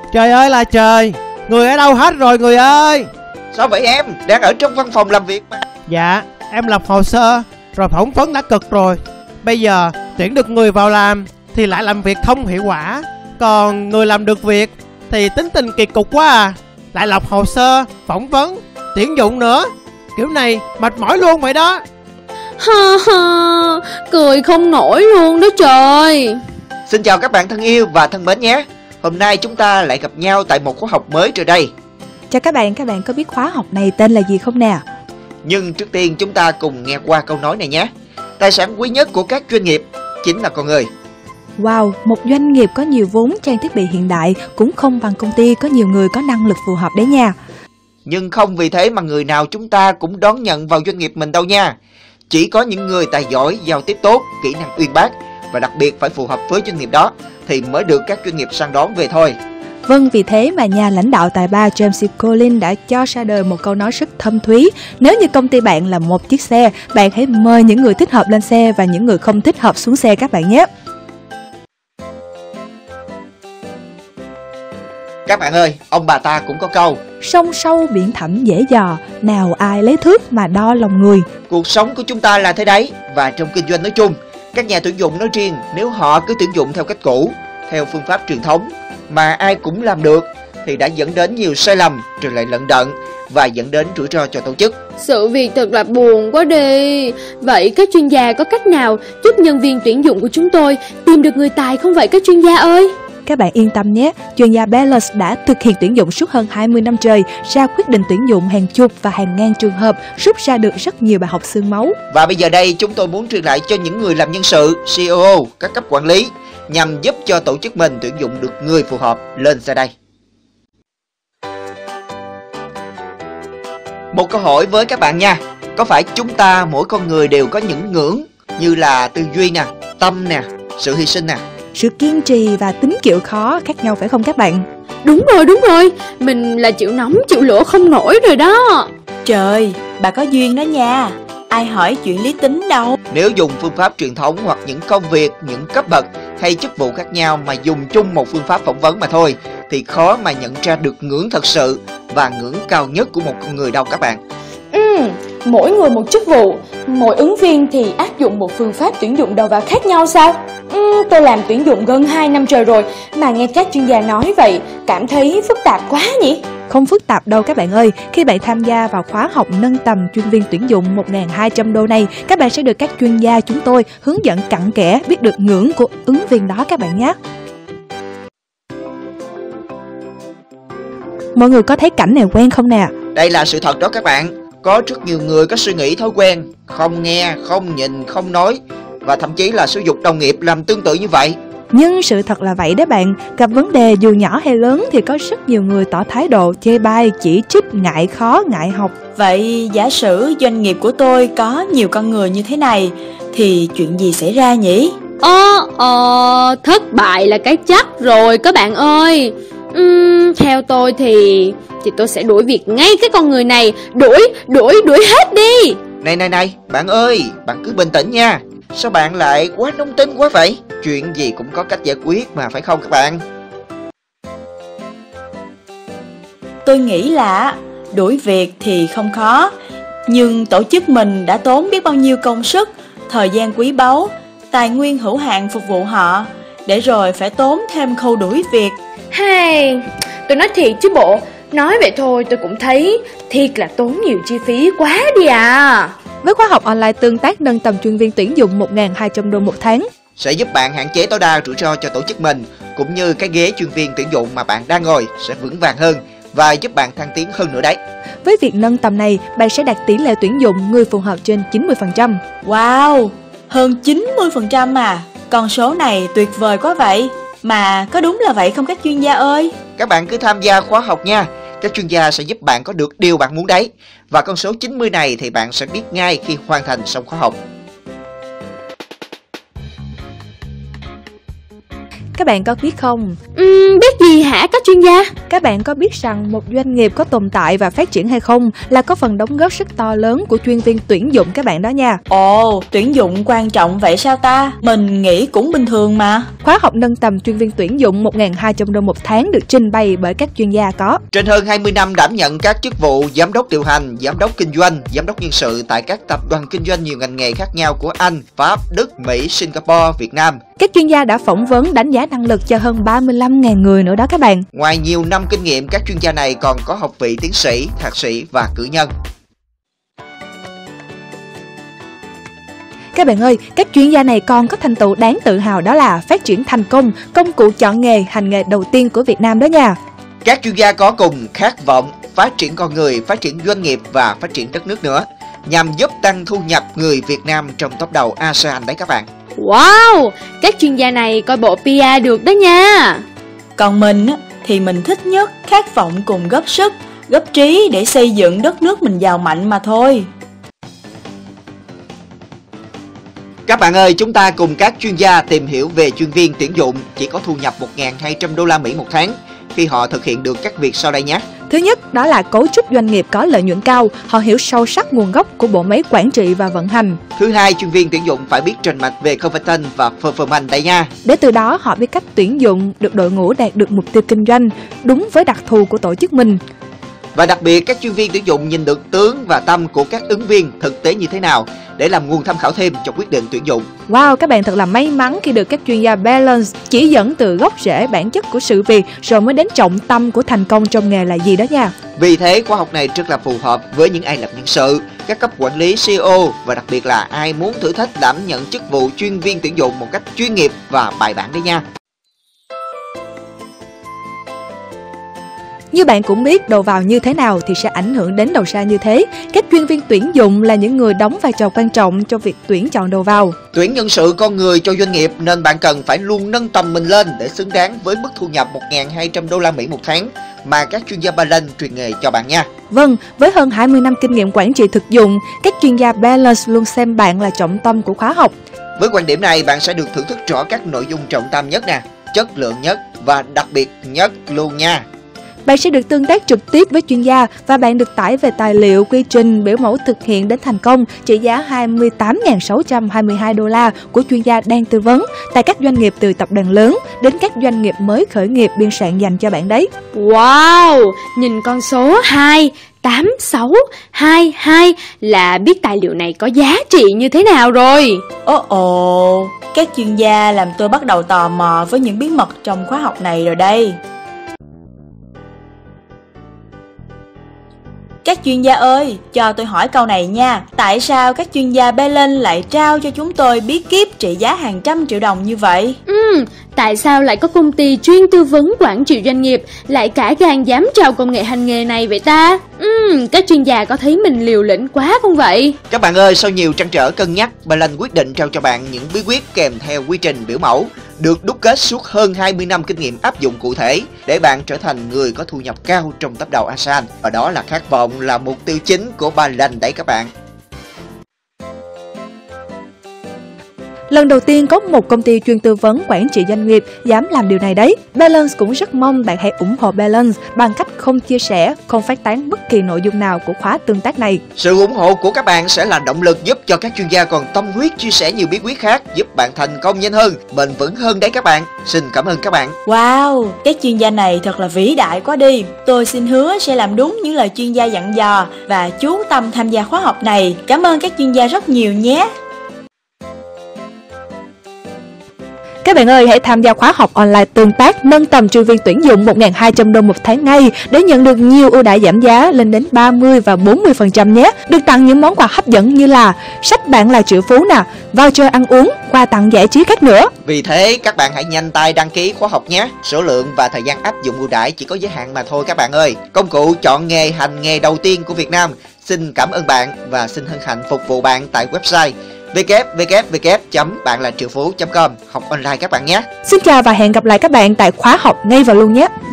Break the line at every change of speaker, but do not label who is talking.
Trời ơi là trời, người ở đâu hết rồi người ơi?
Sao vậy em? Đang ở trong văn phòng làm việc mà.
Dạ, em lập hồ sơ rồi phỏng vấn đã cực rồi. Bây giờ tuyển được người vào làm thì lại làm việc không hiệu quả. Còn người làm được việc thì tính tình kỳ cục quá à. Lại lập hồ sơ, phỏng vấn, tuyển dụng nữa. Kiểu này mệt mỏi luôn vậy đó.
Ha ha, cười không nổi luôn đó trời.
Xin chào các bạn thân yêu và thân mến nhé. Hôm nay chúng ta lại gặp nhau tại một khóa học mới rồi đây.
Chào các bạn có biết khóa học này tên là gì không nè?
Nhưng trước tiên chúng ta cùng nghe qua câu nói này nhé. Tài sản quý nhất của các doanh nghiệp chính là con người.
Wow, một doanh nghiệp có nhiều vốn trang thiết bị hiện đại cũng không bằng công ty có nhiều người có năng lực phù hợp đấy nha.
Nhưng không vì thế mà người nào chúng ta cũng đón nhận vào doanh nghiệp mình đâu nha. Chỉ có những người tài giỏi, giao tiếp tốt, kỹ năng uyên bác và đặc biệt phải phù hợp với doanh nghiệp đó thì mới được các doanh nghiệp săn đón về thôi.
Vâng, vì thế mà nhà lãnh đạo tài ba James Collins đã cho ra đời một câu nói rất thâm thúy. Nếu như công ty bạn là một chiếc xe, bạn hãy mời những người thích hợp lên xe và những người không thích hợp xuống xe các bạn nhé.
Các bạn ơi, ông bà ta cũng có câu:
sông sâu biển thẳm dễ dò, nào ai lấy thước mà đo lòng người.
Cuộc sống của chúng ta là thế đấy. Và trong kinh doanh nói chung, các nhà tuyển dụng nói riêng, nếu họ cứ tuyển dụng theo cách cũ, theo phương pháp truyền thống mà ai cũng làm được thì đã dẫn đến nhiều sai lầm, rồi lại lận đận và dẫn đến rủi ro cho tổ chức.
Sự việc thật là buồn quá đi. Vậy các chuyên gia có cách nào giúp nhân viên tuyển dụng của chúng tôi tìm được người tài không vậy các chuyên gia ơi?
Các bạn yên tâm nhé, chuyên gia Bellus đã thực hiện tuyển dụng suốt hơn 20 năm trời, ra quyết định tuyển dụng hàng chục và hàng ngàn trường hợp, rút ra được rất nhiều bài học xương máu.
Và bây giờ đây chúng tôi muốn truyền lại cho những người làm nhân sự, CEO, các cấp quản lý nhằm giúp cho tổ chức mình tuyển dụng được người phù hợp lên sau đây. Một câu hỏi với các bạn nha. Có phải chúng ta mỗi con người đều có những ngưỡng như là tư duy nè, tâm nè, sự hy sinh nè,
sự kiên trì và tính chịu khó khác nhau phải không các bạn?
Đúng rồi, mình là chịu nóng chịu lửa không nổi rồi đó.
Trời, bà có duyên đó nha. Ai hỏi chuyện lý tính đâu.
Nếu dùng phương pháp truyền thống hoặc những công việc, những cấp bậc hay chức vụ khác nhau mà dùng chung một phương pháp phỏng vấn mà thôi thì khó mà nhận ra được ngưỡng thật sự và ngưỡng cao nhất của một con người đâu các bạn.
Mỗi người một chức vụ, mỗi ứng viên thì áp dụng một phương pháp tuyển dụng đầu vào khác nhau sao? Tôi làm tuyển dụng gần 2 năm trời rồi mà nghe các chuyên gia nói vậy cảm thấy phức tạp quá nhỉ?
Không phức tạp đâu các bạn ơi. Khi bạn tham gia vào khóa học nâng tầm chuyên viên tuyển dụng 1.200 đô này, các bạn sẽ được các chuyên gia chúng tôi hướng dẫn cặn kẽ biết được ngưỡng của ứng viên đó các bạn nhé. Mọi người có thấy cảnh này quen không nè?
Đây là sự thật đó các bạn. Có rất nhiều người có suy nghĩ thói quen không nghe, không nhìn, không nói và thậm chí là sử dụng đồng nghiệp làm tương tự như vậy.
Nhưng sự thật là vậy đấy bạn. Gặp vấn đề dù nhỏ hay lớn thì có rất nhiều người tỏ thái độ chê bai, chỉ trích, ngại khó, ngại học.
Vậy giả sử doanh nghiệp của tôi có nhiều con người như thế này thì chuyện gì xảy ra nhỉ?
Thất bại là cái chắc rồi các bạn ơi. Theo tôi thì tôi sẽ đuổi việc ngay cái con người này. Đuổi hết đi.
Này, bạn ơi, bạn cứ bình tĩnh nha. Sao bạn lại quá nóng tính quá vậy? Chuyện gì cũng có cách giải quyết mà phải không các bạn?
Tôi nghĩ là đuổi việc thì không khó, nhưng tổ chức mình đã tốn biết bao nhiêu công sức, thời gian quý báu, tài nguyên hữu hạn phục vụ họ, để rồi phải tốn thêm khâu đuổi việc.
Hay, tôi nói thiệt chứ bộ. Nói vậy thôi tôi cũng thấy thiệt là tốn nhiều chi phí quá đi à.
Với khóa học online tương tác nâng tầm chuyên viên tuyển dụng 1.200 đô một tháng
sẽ giúp bạn hạn chế tối đa rủi ro cho tổ chức mình, cũng như cái ghế chuyên viên tuyển dụng mà bạn đang ngồi sẽ vững vàng hơn và giúp bạn thăng tiến hơn nữa đấy.
Với việc nâng tầm này, bạn sẽ đạt tỷ lệ tuyển dụng người phù hợp trên 90%.
Wow, hơn 90% à. Con số này tuyệt vời quá vậy. Mà có đúng là vậy không các chuyên gia ơi?
Các bạn cứ tham gia khóa học nha. Các chuyên gia sẽ giúp bạn có được điều bạn muốn đấy. Và con số 90 này thì bạn sẽ biết ngay khi hoàn thành xong khóa học.
Các bạn có biết không?
Biết gì hả các chuyên gia?
Các bạn có biết rằng một doanh nghiệp có tồn tại và phát triển hay không là có phần đóng góp rất to lớn của chuyên viên tuyển dụng các bạn đó nha.
Ồ, tuyển dụng quan trọng vậy sao ta? Mình nghĩ cũng bình thường mà.
Khóa học nâng tầm chuyên viên tuyển dụng 1.200 đô một tháng được trình bày bởi các chuyên gia có
trên hơn 20 năm đảm nhận các chức vụ giám đốc điều hành, giám đốc kinh doanh, giám đốc nhân sự tại các tập đoàn kinh doanh nhiều ngành nghề khác nhau của Anh, Pháp, Đức, Mỹ, Singapore, Việt Nam.
Các chuyên gia đã phỏng vấn đánh giá năng lực cho hơn 35.000 người nữa đó các bạn.
Ngoài nhiều năm kinh nghiệm, các chuyên gia này còn có học vị tiến sĩ, thạc sĩ và cử nhân.
Các bạn ơi, các chuyên gia này còn có thành tựu đáng tự hào, đó là phát triển thành công công cụ chọn nghề, hành nghề đầu tiên của Việt Nam đó nha.
Các chuyên gia có cùng khát vọng phát triển con người, phát triển doanh nghiệp và phát triển đất nước nữa, nhằm giúp tăng thu nhập người Việt Nam trong top đầu ASEAN đấy các bạn.
Wow, các chuyên gia này coi bộ PR được đó nha.
Còn mình thì mình thích nhất khát vọng cùng góp sức, góp trí để xây dựng đất nước mình giàu mạnh mà thôi.
Các bạn ơi, chúng ta cùng các chuyên gia tìm hiểu về chuyên viên tuyển dụng chỉ có thu nhập 1.200 đô la Mỹ một tháng khi họ thực hiện được các việc sau đây nhé.
Thứ nhất, đó là cấu trúc doanh nghiệp có lợi nhuận cao, họ hiểu sâu sắc nguồn gốc của bộ máy quản trị và vận hành.
Thứ hai, chuyên viên tuyển dụng phải biết rành mạch về competence và performance đây nha.
Để từ đó họ biết cách tuyển dụng được đội ngũ đạt được mục tiêu kinh doanh đúng với đặc thù của tổ chức mình.
Và đặc biệt, các chuyên viên tuyển dụng nhìn được tướng và tâm của các ứng viên thực tế như thế nào để làm nguồn tham khảo thêm cho quyết định tuyển dụng.
Wow, các bạn thật là may mắn khi được các chuyên gia Balance chỉ dẫn từ gốc rễ bản chất của sự việc rồi mới đến trọng tâm của thành công trong nghề là gì đó nha.
Vì thế, khóa học này rất là phù hợp với những ai làm nhân sự, các cấp quản lý, CEO và đặc biệt là ai muốn thử thách đảm nhận chức vụ chuyên viên tuyển dụng một cách chuyên nghiệp và bài bản đấy nha.
Như bạn cũng biết, đầu vào như thế nào thì sẽ ảnh hưởng đến đầu ra như thế. Các chuyên viên tuyển dụng là những người đóng vai trò quan trọng trong việc tuyển chọn đầu vào.
Tuyển nhân sự con người cho doanh nghiệp nên bạn cần phải luôn nâng tầm mình lên để xứng đáng với mức thu nhập 1.200 đô la Mỹ một tháng mà các chuyên gia Balance truyền nghề cho bạn nha.
Vâng, với hơn 20 năm kinh nghiệm quản trị thực dụng, các chuyên gia Balance luôn xem bạn là trọng tâm của khóa học.
Với quan điểm này, bạn sẽ được thưởng thức rõ các nội dung trọng tâm nhất nè, chất lượng nhất và đặc biệt nhất luôn nha.
Bạn sẽ được tương tác trực tiếp với chuyên gia và bạn được tải về tài liệu, quy trình, biểu mẫu thực hiện đến thành công trị giá 28.622 đô la của chuyên gia đang tư vấn tại các doanh nghiệp từ tập đoàn lớn đến các doanh nghiệp mới khởi nghiệp biên soạn dành cho bạn đấy.
Wow, nhìn con số 28622 là biết tài liệu này có giá trị như thế nào rồi.
Ồ, các chuyên gia làm tôi bắt đầu tò mò với những bí mật trong khóa học này rồi đây. Các chuyên gia ơi, cho tôi hỏi câu này nha. Tại sao các chuyên gia Balance lại trao cho chúng tôi bí kíp trị giá hàng trăm triệu đồng như vậy?
Tại sao lại có công ty chuyên tư vấn quản trị doanh nghiệp lại cả gan dám trao công nghệ hành nghề này vậy ta? Các chuyên gia có thấy mình liều lĩnh quá không vậy?
Các bạn ơi, sau nhiều trăn trở cân nhắc, Balance quyết định trao cho bạn những bí quyết kèm theo quy trình biểu mẫu được đúc kết suốt hơn 20 năm kinh nghiệm áp dụng cụ thể để bạn trở thành người có thu nhập cao trong top đầu ASEAN. Và đó là khát vọng, là mục tiêu chính của Balance đấy các bạn.
Lần đầu tiên có một công ty chuyên tư vấn quản trị doanh nghiệp dám làm điều này đấy. Balance cũng rất mong bạn hãy ủng hộ Balance bằng cách không chia sẻ, không phát tán bất kỳ nội dung nào của khóa tương tác này.
Sự ủng hộ của các bạn sẽ là động lực giúp cho các chuyên gia còn tâm huyết chia sẻ nhiều bí quyết khác, giúp bạn thành công nhanh hơn, bền vững hơn đấy các bạn. Xin cảm ơn các bạn.
Wow, các chuyên gia này thật là vĩ đại quá đi. Tôi xin hứa sẽ làm đúng những lời chuyên gia dặn dò và chú tâm tham gia khóa học này. Cảm ơn các chuyên gia rất nhiều nhé.
Các bạn ơi, hãy tham gia khóa học online tương tác nâng tầm chuyên viên tuyển dụng 1.200 đô một tháng ngay để nhận được nhiều ưu đãi giảm giá lên đến 30 và 40% nhé. Được tặng những món quà hấp dẫn như là sách Bạn là triệu phú nè, voucher ăn uống, quà tặng giải trí khác nữa.
Vì thế, các bạn hãy nhanh tay đăng ký khóa học nhé. Số lượng và thời gian áp dụng ưu đãi chỉ có giới hạn mà thôi các bạn ơi. Công cụ chọn nghề hành nghề đầu tiên của Việt Nam xin cảm ơn bạn và xin hân hạnh phục vụ bạn tại website www.banlatrượuphú.com. Học online các bạn nhé.
Xin chào và hẹn gặp lại các bạn tại khóa học ngay vào luôn nhé.